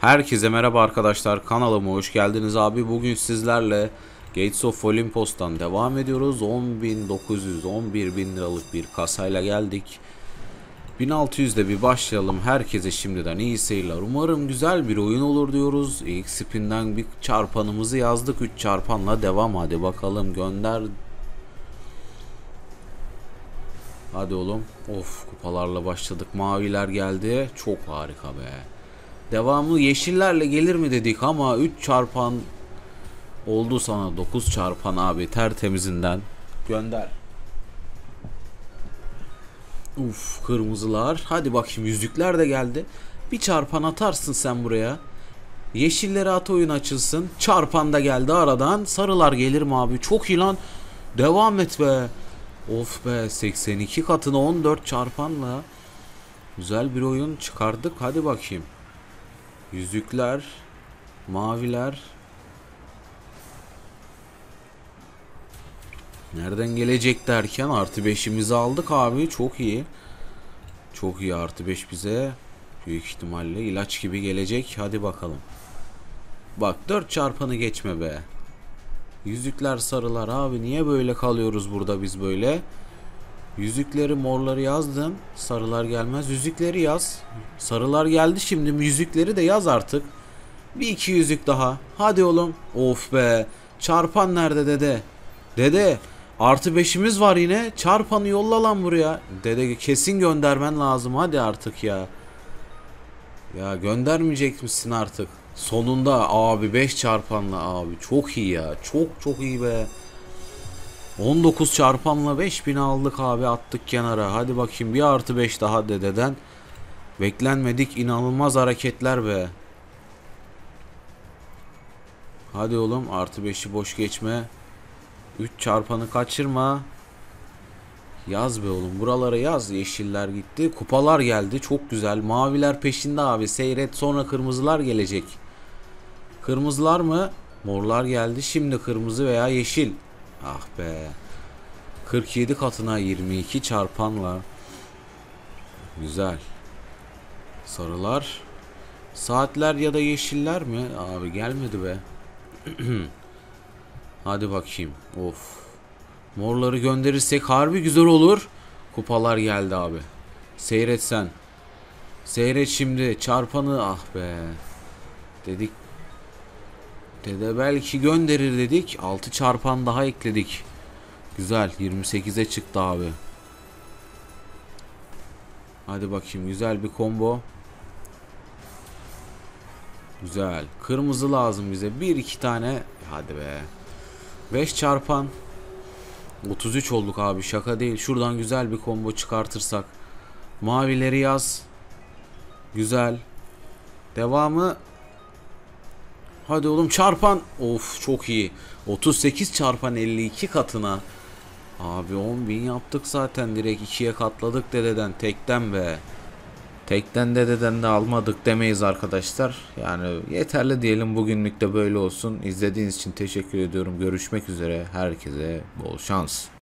Herkese merhaba arkadaşlar, kanalıma hoş geldiniz abi. Bugün sizlerle Gates of Olympus'tan devam ediyoruz. 10.900 11.000 liralık bir kasayla geldik. 1600'de bir başlayalım. Herkese şimdiden iyi seyirler. Umarım güzel bir oyun olur diyoruz. İlk spinden bir çarpanımızı yazdık. 3 çarpanla devam. Hadi bakalım, gönder. Hadi oğlum. Of, kupalarla başladık. Maviler geldi. Çok harika be. Devamlı yeşillerle gelir mi dedik ama 3 çarpan oldu sana. 9 çarpan abi, tertemizinden gönder. Uf, kırmızılar. Hadi bakayım, yüzükler de geldi. Bir çarpan atarsın sen buraya. Yeşilleri at, oyun açılsın. Çarpan da geldi aradan. Sarılar gelir mi abi? Çok iyi lan. Devam et be. Of be, 82 katına 14 çarpanla güzel bir oyun çıkardık. Hadi bakayım. Yüzükler, maviler. Nereden gelecek derken artı 5'imizi aldık abi. Çok iyi. Çok iyi, artı 5 bize büyük ihtimalle ilaç gibi gelecek. Hadi bakalım. Bak, 4 çarpanı geçme be. Yüzükler, sarılar abi, niye böyle kalıyoruz burada biz böyle? Yüzükleri, morları yazdın. Sarılar gelmez. Yüzükleri yaz. Sarılar geldi, şimdi yüzükleri de yaz artık. Bir iki yüzük daha. Hadi oğlum. Of be. Çarpan nerede dede? Dede. Artı 5'imiz var yine. Çarpanı yolla lan buraya. Dede, kesin göndermen lazım. Hadi artık ya. Ya göndermeyecek misin artık? Sonunda abi, 5 çarpanla abi. Çok iyi ya. Çok çok iyi be. 19 çarpanla 5000 aldık abi, attık kenara. Hadi bakayım, bir artı 5 daha dededen. Beklenmedik inanılmaz hareketler be. Hadi oğlum, artı 5'i boş geçme. 3 çarpanı kaçırma. Yaz be oğlum, buralara yaz. Yeşiller gitti, kupalar geldi, çok güzel. Maviler peşinde abi, seyret, sonra kırmızılar gelecek. Kırmızılar mı? Morlar geldi, şimdi kırmızı veya yeşil. Ah be. 47 katına 22 çarpanla. Güzel. Sarılar. Saatler ya da yeşiller mi? Abi gelmedi be. Hadi bakayım. Of. Morları gönderirsek harbi güzel olur. Kupalar geldi abi. Seyret sen. Seyret şimdi. Çarpanı, ah be. Dedik. Dede belki gönderir dedik. 6 çarpan daha ekledik. Güzel. 28'e çıktı abi. Hadi bakayım, güzel bir combo. Güzel. Kırmızı lazım bize. 1-2 tane. Hadi be. 5 çarpan. 33 olduk abi, şaka değil. Şuradan güzel bir combo çıkartırsak. Mavileri yaz. Güzel. Devamı. Hadi oğlum, çarpan. Of, çok iyi. 38 çarpan 52 katına. Abi 10.000 yaptık zaten, direkt 2'ye katladık dededen, tekten be. Tekten dededen de almadık demeyiz arkadaşlar. Yani yeterli diyelim, bugünlük de böyle olsun. İzlediğiniz için teşekkür ediyorum. Görüşmek üzere. Herkese bol şans.